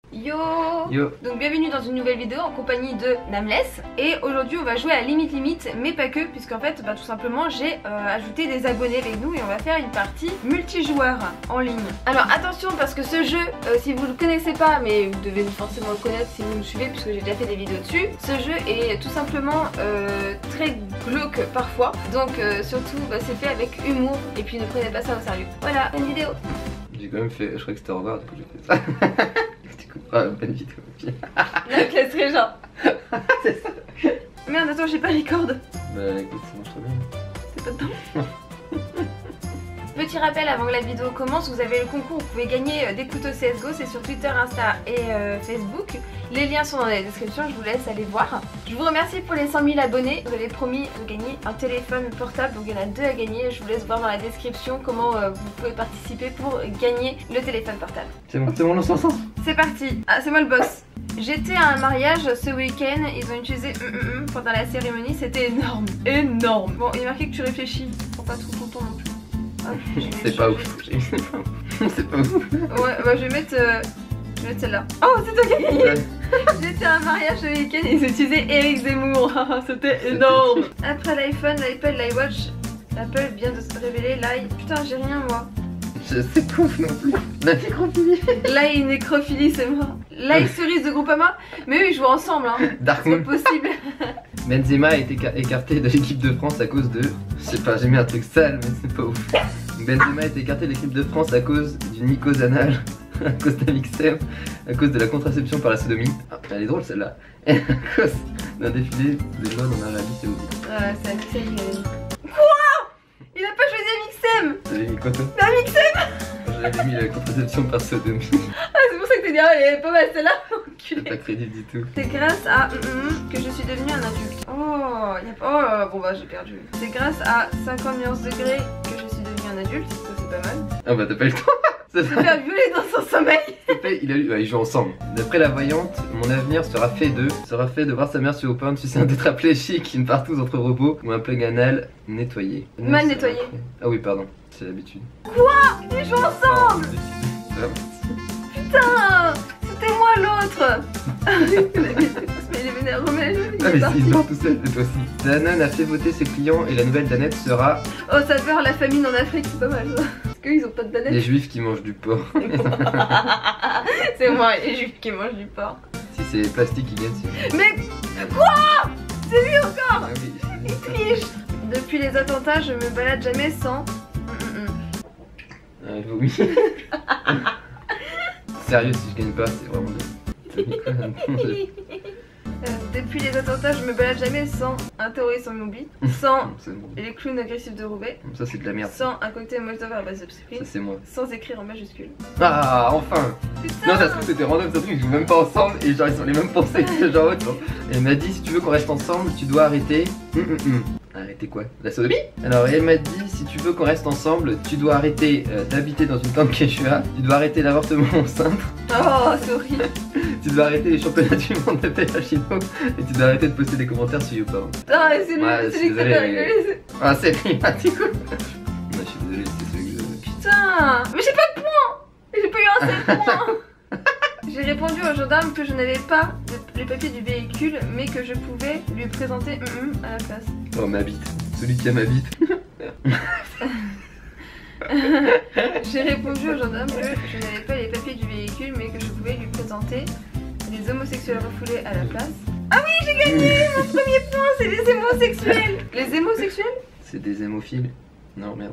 Yo. Yo. Donc bienvenue dans une nouvelle vidéo en compagnie de Nameless. Et aujourd'hui on va jouer à Limite Limite, mais pas que, puisqu'en fait tout simplement j'ai ajouté des abonnés avec nous et on va faire une partie multijoueur en ligne. Alors attention parce que ce jeu, si vous le connaissez pas, mais vous devez forcément le connaître si vous me suivez puisque j'ai déjà fait des vidéos dessus, ce jeu est tout simplement très glauque parfois. Donc surtout c'est fait avec humour et puis ne prenez pas ça au sérieux. Voilà, bonne vidéo. J'ai quand même fait, je crois que c'était au revoir, du coup j'ai fait ça. Tu comprends, bonne vidéo. La classe Régent. C'est ça. Merde, attends, j'ai pas les cordes. Bah écoute, ça marche très bien. C'est pas dedans. Petit rappel avant que la vidéo commence, vous avez le concours, vous pouvez gagner des couteaux CSGO, c'est sur Twitter, Insta et Facebook. Les liens sont dans la description, je vous laisse aller voir. Je vous remercie pour les 100 000 abonnés, vous avez promis de gagner un téléphone portable, donc il y en a 2 à gagner. Je vous laisse voir dans la description comment vous pouvez participer pour gagner le téléphone portable. C'est bon, lance ensemble. C'est parti. Ah, c'est moi le boss. J'étais à un mariage ce week-end, ils ont utilisé pendant la cérémonie, c'était énorme, énorme. Bon, il est marqué que tu réfléchis, pour pas trop content non plus. C'est pas ouf. C'est pas ouf. Ouais, bah je vais mettre celle-là. Oh, c'est toi qui as gagné. J'étais à un mariage ce week-end et ils utilisaient Eric Zemmour. C'était énorme. Après l'iPhone, l'iPad, l'iWatch, Apple vient de se révéler l'i... Putain, j'ai rien moi. Je sais pas ouf non plus. La nécrophilie. L'i nécrophilie, c'est moi. L'i cerise de Groupama. Mais eux ils jouent ensemble hein. Darkmoon. C'est possible. Benzema a été écarté de l'équipe de France à cause de... Je sais pas, j'ai mis un truc sale mais c'est pas ouf. Benzema a été écarté de l'équipe de France à cause d'une mycose anale, à cause d'un mixtape, à cause de la contraception par la sodomie. Ah, elle est drôle celle-là. Et à cause d'un défilé de mode en Arabie Saoudite. Ouais, c'est Amixem qui l'avait mis. Quoi? Il a pas choisi Amixem. T'avais mis quoi toi? Mais Amixem. J'avais mis la contraception par sodomie. Ah, c'est pour ça que t'es dit, ah, elle est pas mal celle-là. J'ai pas crédit du tout. C'est grâce à que je suis devenue un adulte. Oh, oh bon bah j'ai perdu. C'est grâce à 50 nuances degrés que je suis devenue un adulte. Ça c'est pas mal. Ah bah t'as pas eu le temps. Se faire violer dans son sommeil. Ils jouent ensemble. D'après la voyante, mon avenir sera fait de voir sa mère sur Open sucer un tétraplégique, une partouze entre robots ou un plug anal nettoyé. Mal nettoyé. Ah oui pardon, c'est l'habitude. Quoi? Ils jouent ensemble. Putain, c'était moi l'autre. Mais il est vénère, remets. Ah mais il dort tout seul, et toi aussi. Danone a fait voter ses clients et la nouvelle Danette sera... Oh ça peur la famine en Afrique, c'est pas mal ça. Parce qu'ils ont pas de Danette. Les juifs qui mangent du porc. C'est moi, les juifs qui mangent du porc. Si c'est plastique qui gagne, c'est... Mais quoi? C'est lui encore. Ah oui. Il triche. Depuis les attentats, je me balade jamais sans... Oui. Sérieux, si je gagne pas, c'est vraiment de... Depuis les attentats, je me balade jamais sans un terroriste en mobile, sans bon. les clowns agressifs de Roubaix, Ça c'est de la merde. sans un cocktail Molotov à base de Ça spray, c'est moi. sans écrire en majuscule. Ah enfin. Putain. Non ça se trouve c'était random, ça se trouve ils jouent même pas ensemble et genre ils sont les mêmes pensées. Genre autre. Et elle m'a dit si tu veux qu'on reste ensemble, tu dois arrêter... Arrêter quoi? La sodomie? Alors elle m'a dit si tu veux qu'on reste ensemble, tu dois arrêter d'habiter dans une tente Quechua, tu dois arrêter l'avortement au cintre, Oh, c'est horrible. tu dois arrêter les championnats du monde de Pélagino et tu dois arrêter de poster des commentaires sur YouPorn. Putain, c'est lui, Ouais, c'est lui que t'as rigolé. Ah c'est prima du coup. Non, je suis désolé, c'est celui que je... Putain, mais j'ai pas de points. J'ai pas eu un seul point. J'ai répondu au gendarme que je n'avais pas les papiers du véhicule, mais que je pouvais lui présenter à la place. Oh ma bite, celui qui a ma bite. J'ai répondu au gendarme que je n'avais pas les papiers du véhicule, mais que je pouvais lui présenter les homosexuels refoulés à la place. Ah oui, j'ai gagné. Mon premier point, c'est les homosexuels. Les homosexuels? C'est des hémophiles. Non merde.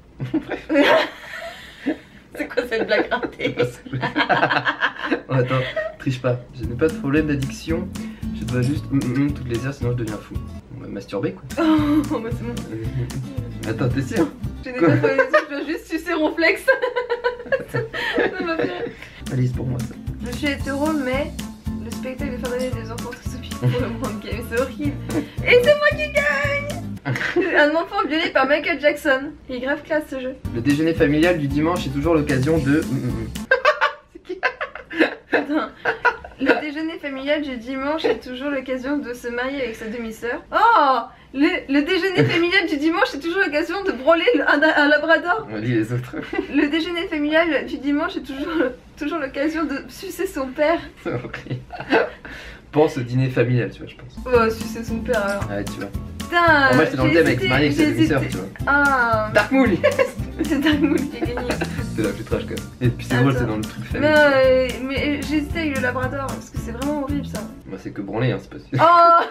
C'est quoi cette blague ratée? Oh, attends, triche pas. Je n'ai pas de problème d'addiction. Je dois juste toutes les heures sinon je deviens fou. On va masturber quoi. Oh bah c'est bon. Attends, t'es sûr? Je n'ai pas de problème d'addiction, je dois juste sucer Ronflex. Ça m'a fait. Allez, c'est pour moi ça. Je suis hétéro, mais le spectacle de fin d'année des enfants très stupide pour le monde gay, c'est horrible. Et c'est moi qui gagne. Un enfant violé par Michael Jackson. Il est grave classe ce jeu. Le déjeuner familial du dimanche est toujours l'occasion de... Putain. Le déjeuner familial du dimanche est toujours l'occasion de se marier avec sa demi-sœur. Oh, le déjeuner familial du dimanche est toujours l'occasion de branler un labrador. On lit les autres. Le déjeuner familial du dimanche est toujours l'occasion de sucer son père. C'est horrible. Pense au dîner familial, tu vois, je pense. Oh, sucer son père alors. Ouais, tu vois. Putain, Moi, j'étais dans le thème avec se marier avec sa demi-sœur, tu vois. Ah, Dark Moon. c'est Dark Moon qui a gagné. C'était la plus trash quand même. Et puis c'est drôle, c'est dans le truc famille. Mais j'ai hésité avec le labrador parce que c'est vraiment horrible ça. Moi, c'est que branler, hein, c'est pas sûr. Oh.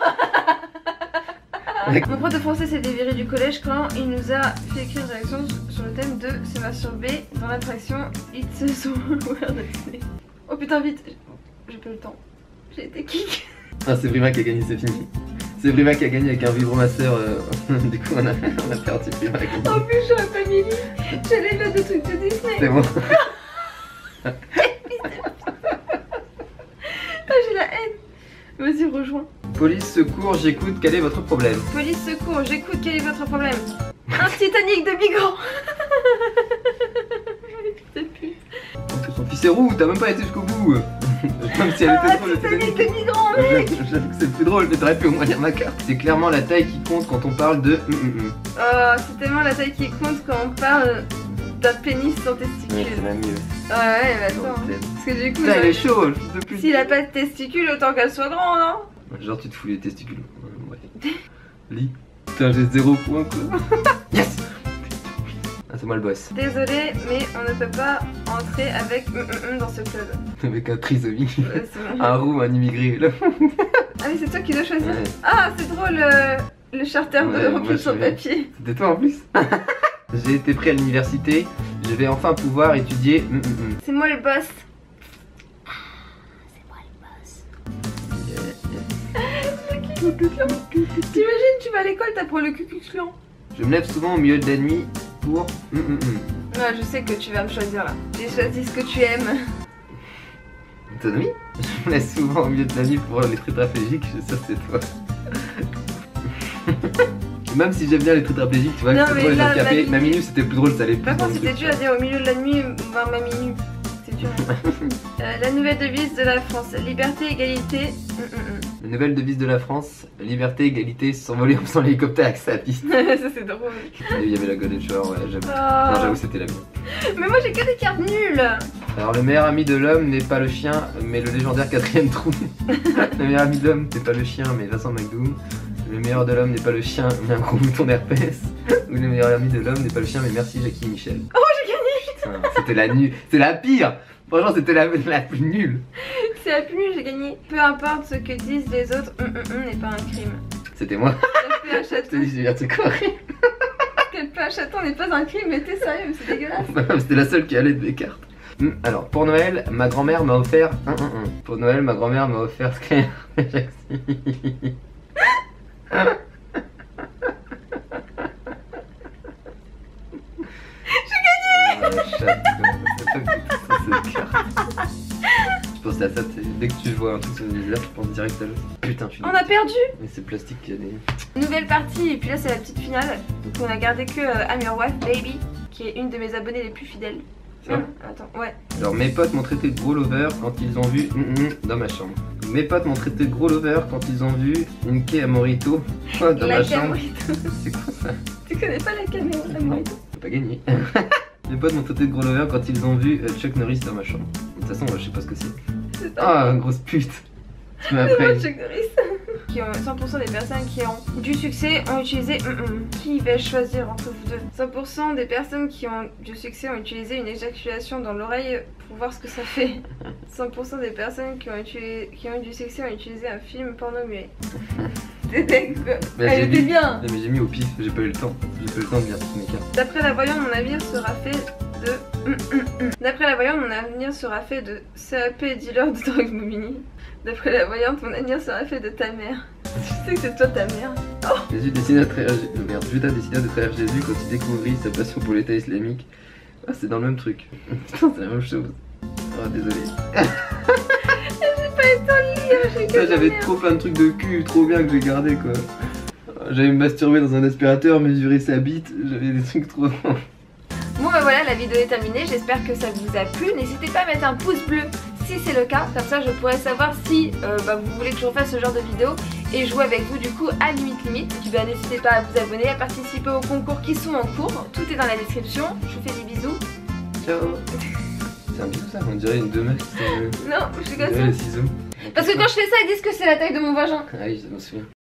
Mon prof de français s'est déviré du collège quand il nous a fait écrire une réaction sur le thème de se masturber dans l'attraction It's so weird. Oh putain, vite, j'ai pas eu le temps. J'ai été kick. Ah, c'est Brima qui a gagné, c'est fini. C'est Brima qui a gagné avec un vibromasseur. Du coup, on a perdu Brima qui a gagné. En plus, j'aurais pas mis. J'allais mettre des trucs de Disney. C'est bon. Ah, j'ai la haine. Vas-y, rejoins. Police, secours, j'écoute, quel est votre problème? Police, secours, j'écoute, quel est votre problème? Un Titanic de migrants. Putain, pute. Parce que son fils est roux, t'as même pas été jusqu'au bout. Comme si elle était drôle, le Titanic de migrants, mec. J'avoue que c'est le plus drôle, mais t'aurais pu au moins lire ma carte. C'est clairement la taille qui compte quand on parle de. Oh, c'est tellement la taille qui compte quand on parle d'un pénis sans testicule. Oui, c'est même mieux. Ouais, mais attends. Parce que du coup, Putain, il est chaud, depuis. s'il a pas de testicules, autant qu'elle soit grande, hein. Genre, tu te fous les testicules. Ouais. Lis. Putain, j'ai 0 points quoi. Yes. Ah, c'est moi le boss. Désolé, mais on ne peut pas entrer avec dans ce club. Avec un trisomie. C'est bon. Un roux, un immigré. Là. Ah, mais c'est toi qui dois choisir. Ouais. Ah, c'est drôle, le charter Ouais, de moi, remplir je son savais. papier. C'était toi en plus. J'ai été pris à l'université. Je vais enfin pouvoir étudier. C'est moi le boss. T'imagines, tu vas à l'école, t'apprends le Ku-Klux-Klan. Je me lève souvent au milieu de la nuit pour. Ouais, je sais que tu vas me choisir là. J'ai choisi ce que tu aimes. Autonomie. Je me lève souvent au milieu de la nuit pour les tétraplégiques. Ça, c'est toi. Même si j'aime bien les tétraplégiques, tu vois, Non, c'est mais drôle les là, handicapés. la- Ma minute c'était plus drôle, ça allait plus. Par dans contre, le c'était truc, dur à dire au milieu de la nuit, voir ma minute. C'est dur. La nouvelle devise de la France, liberté, égalité. La nouvelle devise de la France, liberté, égalité, s'envoler en faisant l'hélicoptère avec sa piste. Ça, c'est drôle. Il y avait la Golden Shower, ouais, j'avoue. Oh. Non, j'avoue, c'était la mienne. Mais moi, j'ai que des cartes nulles. Alors, le meilleur ami de l'homme n'est pas le chien, mais le légendaire quatrième trou. Le meilleur ami de l'homme n'est pas le chien, mais Vincent McDoom. Le meilleur de l'homme n'est pas le chien, mais un gros bouton d'herpès. Ou le meilleur ami de l'homme n'est pas le chien, mais merci Jackie Michel. Oh, j'ai gagné. Putain, c'était la nulle, c'est la pire. Franchement, c'était la plus nulle. C'est la plus nulle, j'ai gagné. Peu importe ce que disent les autres, n'est pas un crime. C'était moi. Taper un Je te chaton. dis, j'ai un truc horrible. Taper un chaton n'est pas un crime, mais t'es sérieux, c'est dégueulasse. C'était la seule qui allait des cartes. Alors, pour Noël, ma grand-mère m'a offert Pour Noël, ma grand-mère m'a offert Sclair Jaxi. J'ai gagné. Je pense à ça, dès que tu vois un truc sur le viseur, tu penses direct à l'autre. Putain, je suis On a perdu. Mais c'est plastique qui a des... Nouvelle partie, et puis là c'est la petite finale. Donc on a gardé que I'm Your Wife Baby, qui est une de mes abonnées les plus fidèles. Ça va. Attends, ouais. Alors mes potes m'ont traité de gros lover quand ils ont vu dans ma chambre. Mes potes m'ont traité de gros lover quand ils ont vu une quai à Morito dans La ma chambre. Camorito. C'est quoi ça? Tu connais pas la Camorito? J'ai pas gagné. Mes potes m'ont traité de gros lover quand ils ont vu Chuck Norris dans ma chambre. De toute façon, je sais pas ce que c'est. C'est Ah, grosse pute. Tu m'as C'est moi, appris. Chuck Norris. Qui ont 100% des personnes qui ont du succès ont utilisé Qui vais-je choisir entre vous deux? 100% des personnes qui ont du succès ont utilisé une éjaculation dans l'oreille pour voir ce que ça fait. 100% des personnes qui ont eu du succès ont utilisé un film porno muet. C'était quoi? Mais Elle j'ai était mis- bien. Mais j'ai mis au pif, j'ai pas eu le temps. J'ai pas eu le temps de lire toutes mes cartes. D'après la voyante, mon avenir sera fait de... D'après la voyante, mon avenir sera fait de CAP dealer de drogue mobile. D'après la voyante, mon avenir sera fait de ta mère. Tu sais que c'est toi ta mère. Jésus décida de trahir Judas décida de trahir Jésus quand il découvrit sa passion pour l'État islamique. Ah, c'est dans le même truc. Putain, c'est la même chose. Oh, désolé. J'ai pas eu le temps de lire, j'ai que Ça, ta j'avais mère. trop plein de trucs de cul, trop bien que j'ai gardé quoi. J'avais me masturbé dans un aspirateur, mesurer sa bite, j'avais des trucs trop. Bon bah voilà, la vidéo est terminée, j'espère que ça vous a plu. N'hésitez pas à mettre un pouce bleu si c'est le cas, comme ça je pourrais savoir si vous voulez que je refasse ce genre de vidéo et jouer avec vous du coup à Limite Limite. N'hésitez pas à vous abonner, à participer aux concours qui sont en cours, tout est dans la description. Je vous fais des bisous. Ciao. C'est un bisou ça, on dirait une demeure. Non, je suis comme Les ciseaux. ça. Parce que quand je fais ça, ils disent que c'est la taille de mon vagin. Ah oui, je me souviens.